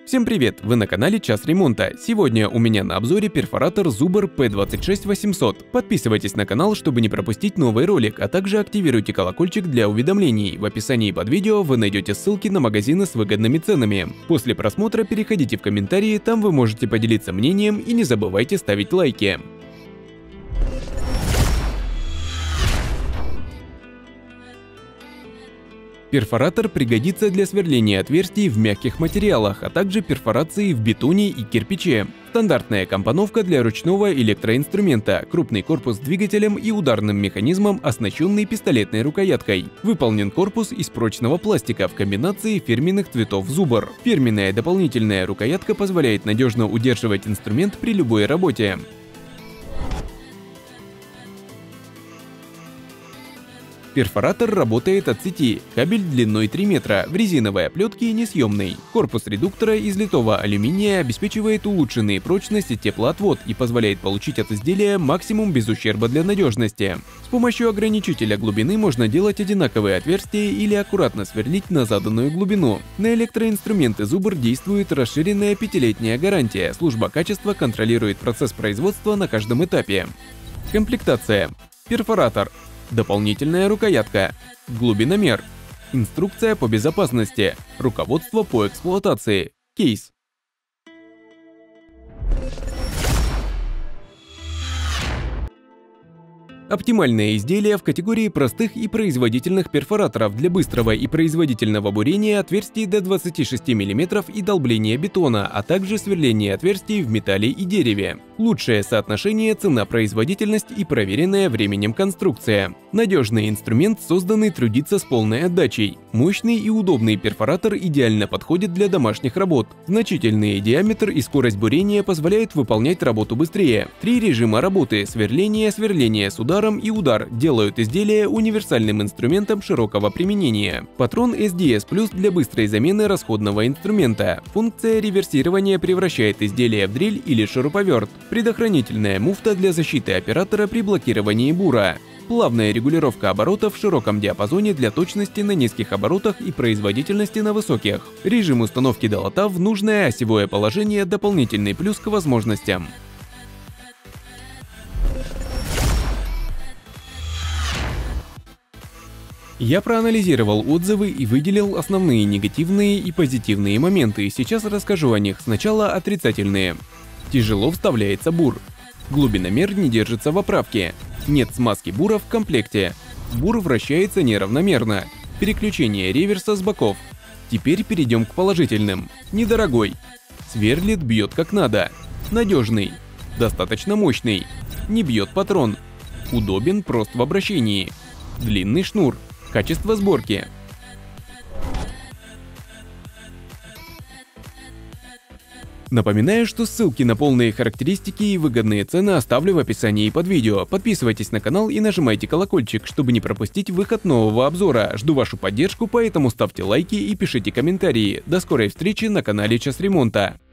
Всем привет! Вы на канале Час Ремонта. Сегодня у меня на обзоре перфоратор Zuber P26800. Подписывайтесь на канал, чтобы не пропустить новый ролик, а также активируйте колокольчик для уведомлений. В описании под видео вы найдете ссылки на магазины с выгодными ценами. После просмотра переходите в комментарии, там вы можете поделиться мнением и не забывайте ставить лайки. Перфоратор пригодится для сверления отверстий в мягких материалах, а также перфорации в бетоне и кирпиче. Стандартная компоновка для ручного электроинструмента, крупный корпус с двигателем и ударным механизмом, оснащенный пистолетной рукояткой. Выполнен корпус из прочного пластика в комбинации фирменных цветов Zuber. Фирменная дополнительная рукоятка позволяет надежно удерживать инструмент при любой работе. Перфоратор работает от сети, кабель длиной 3 метра, в резиновой оплетке несъемный. Корпус редуктора из литого алюминия обеспечивает улучшенную прочность и теплоотвод и позволяет получить от изделия максимум без ущерба для надежности. С помощью ограничителя глубины можно делать одинаковые отверстия или аккуратно сверлить на заданную глубину. На электроинструменты Zuber действует расширенная 5-летняя гарантия, служба качества контролирует процесс производства на каждом этапе. Комплектация. Перфоратор. Дополнительная рукоятка. Глубиномер. Инструкция по безопасности. Руководство по эксплуатации. Кейс. Оптимальное изделие в категории простых и производительных перфораторов для быстрого и производительного бурения отверстий до 26 мм и долбления бетона, а также сверления отверстий в металле и дереве. Лучшее соотношение цена-производительность и проверенная временем конструкция. Надежный инструмент, созданный трудиться с полной отдачей. Мощный и удобный перфоратор идеально подходит для домашних работ. Значительный диаметр и скорость бурения позволяют выполнять работу быстрее. 3 режима работы: сверление, сверление с ударом и удар делают изделие универсальным инструментом широкого применения. Патрон SDS+ для быстрой замены расходного инструмента. Функция реверсирования превращает изделие в дрель или шуруповерт. Предохранительная муфта для защиты оператора при блокировании бура. Плавная регулировка оборотов в широком диапазоне для точности на низких оборотах и производительности на высоких. Режим установки долота в нужное осевое положение – дополнительный плюс к возможностям. Я проанализировал отзывы и выделил основные негативные и позитивные моменты. Сейчас расскажу о них. Сначала отрицательные. Тяжело вставляется бур. Глубиномер не держится в оправке. Нет смазки бура в комплекте. Бур вращается неравномерно. Переключение реверса с боков. Теперь перейдем к положительным. Недорогой. Сверлит, бьет как надо. Надежный. Достаточно мощный. Не бьет патрон. Удобен, прост в обращении. Длинный шнур. Качество сборки. Напоминаю, что ссылки на полные характеристики и выгодные цены оставлю в описании под видео. Подписывайтесь на канал и нажимайте колокольчик, чтобы не пропустить выход нового обзора. Жду вашу поддержку, поэтому ставьте лайки и пишите комментарии. До скорой встречи на канале Час Ремонта.